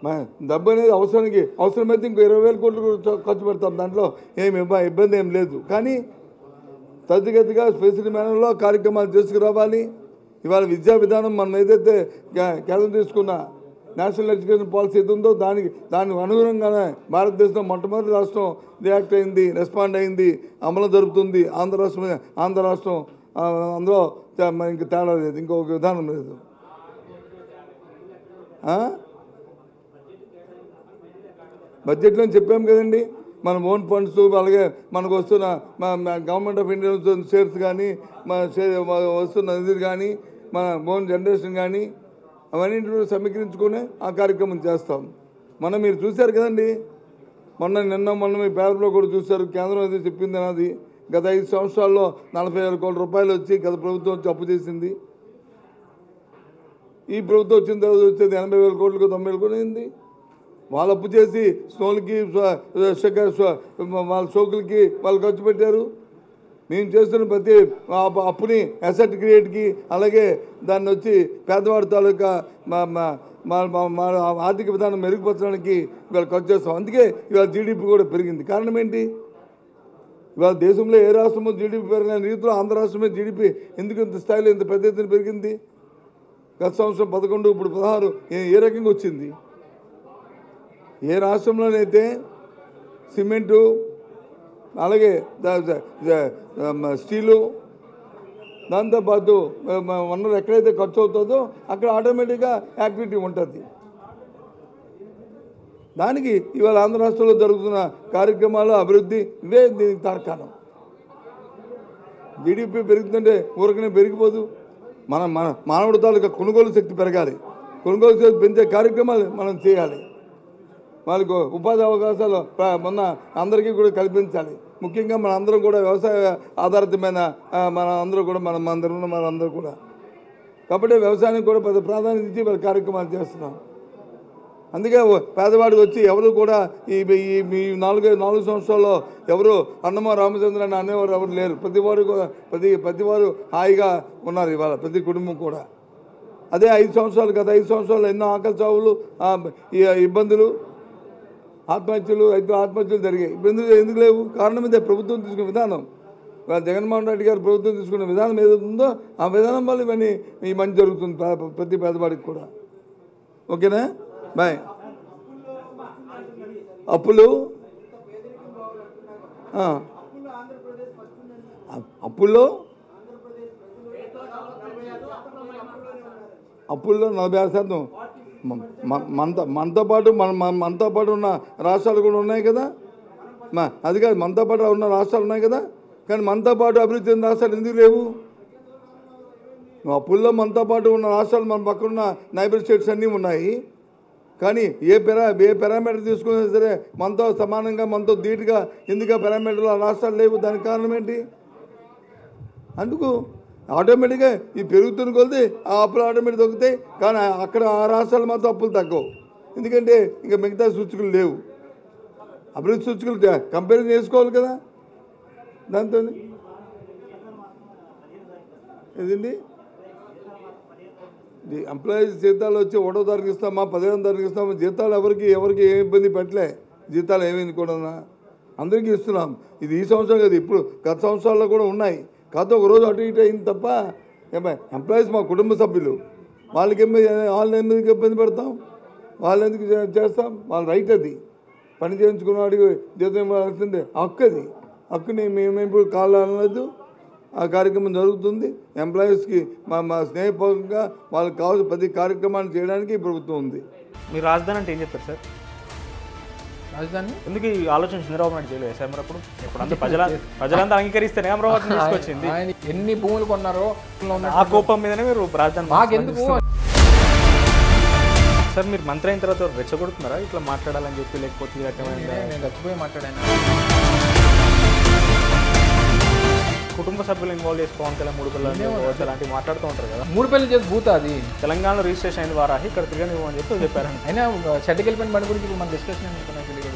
డబ్బు అనేది అవసరమైతే ఇంకో 20,000 కోట్లు ఖర్చు పెడతాం, దాంట్లో ఏమి ఇబ్బంది ఏం లేదు. కానీ తదిగతిగా స్పెసిఫిక్ మేనర్లో కార్యక్రమాలు చేసుకురావాలి. ఇవాళ విద్యా విధానం మనం ఏదైతే కేంద్రం తీసుకున్న నేషనల్ ఎడ్యుకేషన్ పాలసీ ఏది ఉందో దానికి అనుగుణంగానే భారతదేశంలో మొట్టమొదటి రాష్ట్రం రియాక్ట్ అయింది, రెస్పాండ్ అయింది, అమలు జరుపుతుంది. ఆంధ్ర రాష్ట్రం అందులో ఇంక తేడా లేదు, ఇంకొక విధానం లేదు. బడ్జెట్లో చెప్పాం కదండి, మన ఓన్ ఫండ్స్, అలాగే మనకు వస్తున్న గవర్నమెంట్ ఆఫ్ ఇండియా షేర్స్ కానీ, వస్తున్న నిధులు కానీ, మన ఓన్ జనరేషన్ కానీ అవన్నింటిని సమీకరించుకొని ఆ కార్యక్రమం చేస్తాం. మీరు చూశారు కదండి, నిన్న మీ పేపర్లో కూడా చూశారు. కేంద్రం అయితే చెప్పింది అన్నది గత 5 సంవత్సరాల్లో 40,000 కోట్ల రూపాయలు వచ్చి గత ప్రభుత్వం వచ్చి అప్పు చేసింది. ఈ ప్రభుత్వం వచ్చిన తర్వాత వచ్చేది 80,000 కోట్లకు 90,000 కోట్లు అయింది. వాళ్ళు అప్పు చేసి స్నోలకి వాళ్ళ షోకులకి వాళ్ళు ఖర్చు పెట్టారు. మేము చేస్తున్న ప్రతి అప్పుని అసెట్ క్రియేట్కి, అలాగే దాన్ని వచ్చి పేదవాడి తాలూకా ఆర్థిక విధానం మెరుగుపరచడానికి ఇవాళ ఖర్చు చేస్తాం. అందుకే ఇవాళ జీడిపి కూడా పెరిగింది. కారణం ఏంటి? ఇవాళ దేశంలో ఏ రాష్ట్రమో జీడిపి పెరిగిన రీతిలో ఆంధ్ర రాష్ట్రమే జీడిపి ఎందుకు ఇంత స్థాయిలో ఇంత పెద్ద ఎత్తున పెరిగింది? గత సంవత్సరం 11, ఇప్పుడు 16 ఏ రకంగా వచ్చింది? ఏ రాష్ట్రంలోనైతే సిమెంటు, అలాగే స్టీలు, దాంతోపాటు వనరు ఎక్కడైతే ఖర్చు అవుతుందో అక్కడ ఆటోమేటిక్గా యాక్టివిటీ ఉంటుంది. దానికి ఇవాళ ఆంధ్ర రాష్ట్రంలో జరుగుతున్న కార్యక్రమాలు, అభివృద్ధి ఇవే దీనికి తార్కాణం. జీడిపి పెరుగుతుంటే ఊరకనే పెరిగిపోదు. మన మానవుడి తాలూకా కొనుగోలు శక్తి పెరగాలి. కొనుగోలు శక్తి పెంచే కార్యక్రమాలు మనం చేయాలి. వాళ్ళకు ఉపాధి అవకాశాలు అందరికీ కూడా కల్పించాలి. ముఖ్యంగా మన అందరం కూడా వ్యవసాయ ఆధారితమైన మనందరూ కూడా కాబట్టి వ్యవసాయానికి కూడా పెద్ద ప్రాధాన్యత ఇచ్చి వాళ్ళ కార్యక్రమాలు చేస్తున్నాం. అందుకే పేదవాడికి వచ్చి ఎవరు కూడా ఈ 4 సంవత్సరాల్లో ఎవరు అన్నమో రామచంద్ర అని అనేవారు ఎవరు లేరు. ప్రతివారు హాయిగా ఉన్నారు ఇవాళ, ప్రతి కుటుంబం కూడా. అదే 5 సంవత్సరాలు, గత 5 సంవత్సరాలు ఎన్నో ఆకలి చావులు, ఇబ్బందులు, ఆత్మహత్యలు, రైతుల ఆత్మహత్యలు జరిగాయి. ఇబ్బందులు ఎందుకు లేవు? కారణం ఇదే, ప్రభుత్వం తీసుకున్న విధానం. జగన్మోహన్ రెడ్డి గారు ప్రభుత్వం తీసుకున్న విధానం ఏదైతుందో ఆ విధానం వల్ల ఇవన్నీ ఈ మంచి జరుగుతుంది ప్రతి పేదవాడికి కూడా. ఓకేనా? బాయ్. అప్పుల్లో అప్పుల్లో 46%. మనతో పాటు ఉన్న రాష్ట్రాలు కూడా ఉన్నాయి కదా. అది కాదు, మనతో పాటు ఉన్న రాష్ట్రాలు ఉన్నాయి కదా. కానీ మనతో పాటు అభివృద్ధి చెందిన రాష్ట్రాలు ఎందుకు లేవు? అప్పుల్లో మనతో పాటు ఉన్న రాష్ట్రాలు మన పక్కన నైబర్ స్టేట్స్ అన్నీ ఉన్నాయి. కానీ ఏ పారామీటర్ తీసుకున్నా సరే మనతో సమానంగా, మనతో ధీటుగా ఎందుకు పారామీటర్లు ఆ రాష్ట్రాలు లేవు? దానికి కారణం ఏంటి? అందుకు ఆటోమేటిక్గా ఈ పెరుగుతున్న కొలిది ఆ అప్పులు ఆటోమేటిక్ తగ్గుతాయి. కానీ అక్కడ ఆ రాష్ట్రాలు మాత్రం అప్పులు తగ్గవు. ఎందుకంటే ఇంకా మిగతా సూచికలు లేవు. అభివృద్ధి సూచికలు కంపారిజన్ చేసుకోవాలి కదా. దాంతో ఏదండి ఎంప్లాయీస్ జీతాలు వచ్చి 1వ తారీఖు ఇస్తామా, 15వ తారీఖు ఇస్తామా? జీతాలు ఎవరికి ఏ ఇబ్బంది పెట్టలే. జీతాలు ఏమైంది కూడా అందరికీ ఇస్తున్నాం. ఇది ఈ సంవత్సరం కదా, ఇప్పుడు గత సంవత్సరాల్లో కూడా ఉన్నాయి. కాకపోతే ఒకరోజు అటు ఇటు అయింది తప్ప. ఎంప్లాయీస్ మా కుటుంబ సభ్యులు, వాళ్ళని ఎందుకు ఇబ్బంది పెడతాం? వాళ్ళు ఎందుకు చేస్తాం? వాళ్ళ రైట్ అది. పని చేయించుకున్న వాడికి జీతం ఇవ్వాల్సిందే హక్కు. అది హక్కుని మేము ఇప్పుడు కావాలనలేదు. ఆ కార్యక్రమం జరుగుతుంది. ఎంప్లాయీస్కి మా స్నేహపూర్వకంగా వాళ్ళకి కావాల్సిన ప్రతి కార్యక్రమాన్ని చేయడానికి ప్రభుత్వం ఉంది. మీరు రాజధాని అంటే ఏం చెప్తారు సార్? రాజధాని ఎందుకు ఈ ఆలోచన చంద్రబాబు నాయుడు చేయలేదు సార్? మరి ఇప్పుడు అంతా ప్రజలంతా అంగీకరిస్తేనే అమరావతి తీసుకొచ్చింది. ఎన్ని భూములు కొన్నారో ఆ కోపం మీదనే మీరు రాజధాని మాకెందుకు సార్? మీరు మంత్రి అయిన తర్వాత రెచ్చగొడుతున్నారా ఇట్లా మాట్లాడాలని చెప్పి? లేకపోతే ఈ రకమైన నేను రెచ్చిపోయి మాట్లాడాను. కుటుంబ సభ్యులు ఇన్వాల్వ్ చేసుకోవాలి కదా, 3 పిల్లలు అలాంటివి మాట్లాడుతూ ఉంటారు కదా. 3 పెళ్లి చేసి భూత అది తెలంగాణలో రిజిస్ట్రేషన్ అయిన వారాహి ఇక్కడ తిరగనివ్వని చెప్పి చెప్పారు. అయినా చెడ్డకెళ్ళిపోయిన బండి గురించి ఇప్పుడు మన డిస్కషన్